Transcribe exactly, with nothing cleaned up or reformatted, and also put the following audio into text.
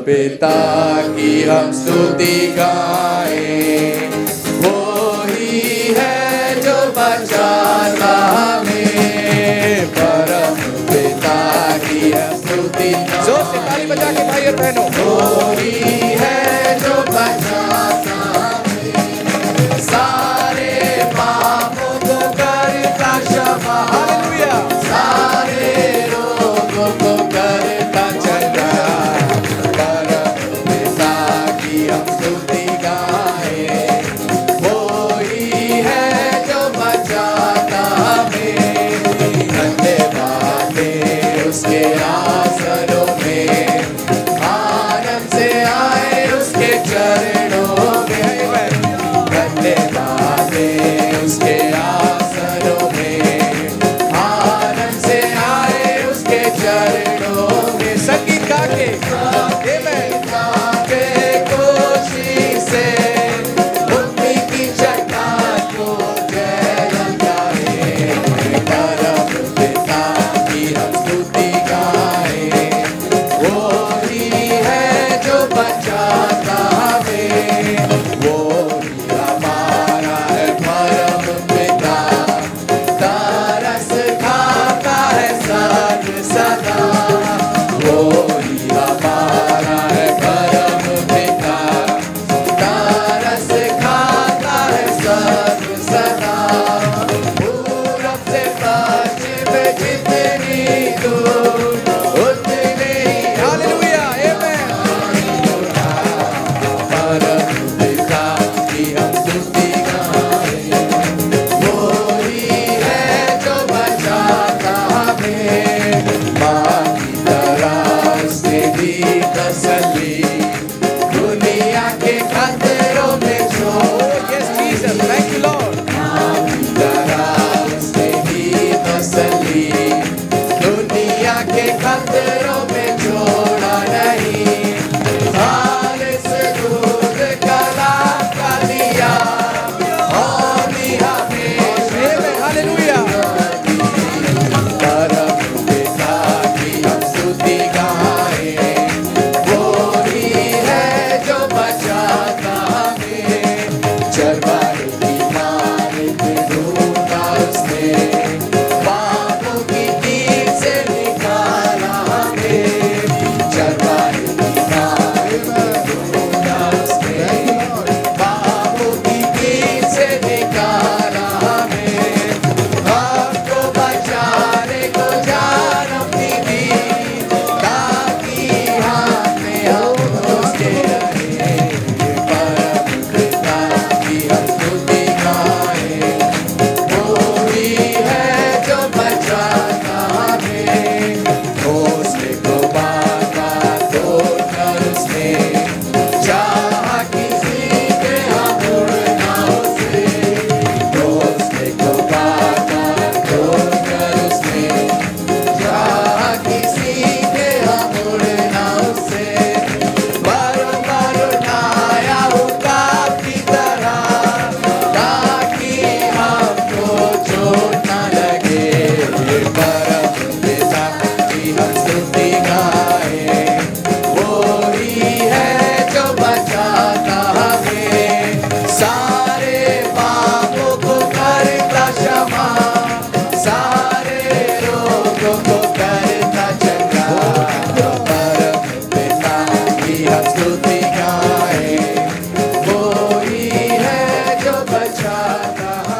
पिता की हम स्तुति गाएं। वो ही है जो बचाता हमें, परम पिता की हम स्तुति गाएं। जोर से ताली बजा के भाई और बहनों, वो ही है जो बचाता हमें, सारे पापों को करता क्षमा, हालेलुया, सारे रोगों को करता चंगा, परम पिता की हम स्तुति गाएं। वो ही है जो बचाता हमें, धन्यवाद उसके आसनों में, आनंद से आए उसके चरणों में, धन्यवाद उसके आसनों में, आनंद से आए उसके चरणों में। संगीत गा के के खुशी से मुक्ति की चट्टान को जय ललकारे, परम पिता की हम स्तुति गाएं। वो ही है जो बचाता हमें, वो ही हमारा है परम पिता, तरस खाता है सर्व सदा। वो ही हमारा है परम पिता, तरस खाता है सर्व सदा। पूरब से पश्चिम जितनी दूर उतनी, हालेलुया, आमेन, परम पिता की हम स्तुति गाएं। वो ही है जो बचाता हमें, माँ की तरह उसने दी तसल्ली, दुनिया के खतरों में छोड़, yes Jesus, thank you lord, माँ की तरह उसने दी तसल्ली, दुनिया के खतरों में छोड़ा नहीं, खालिस दूध कला का दिया, होली हमेशा, हालेलुया, परम पिता की हम स्तुति गाएं। वो ही है जो बचाता हमें, चरवाहे की मालिक ढूंढा उसने, पापों की कील से निकाला हमें, चरवाहे की मालिक ढूंढा उसने, पापों की कील से निकाला हमें, हमको बचाने को जान अपनी दी, ताकि हमें हम उसके रहे, परम पिता की हम स्तुति गाएं। वो ही है जो बचाता हमें, घोंसले को बार-बार तोड़कर उसने, चाहा किसी के हम उड़ना उसे, घोंसले को बार-बार तोड़कर उसने, चाहा किसी के हम उड़ना उसे, बार-बार उठाया उकाब की तरह, ताकि हमको चोट न लगे, परम पिता की हम स्तुति गाएं। वो ही है जो बचाता हमें, सारे पापों को करता क्षमा, सारे रोगों को करता चंगा, परम पिता की हम स्तुति गाएं। वो ही है जो बचाता